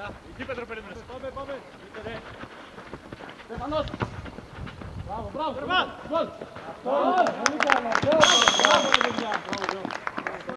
Εκεί Πέτρο περίμενες. Πάμε. Στέφανος. Μπράβο. Γκολ. Αυτό. Πολύ καλά.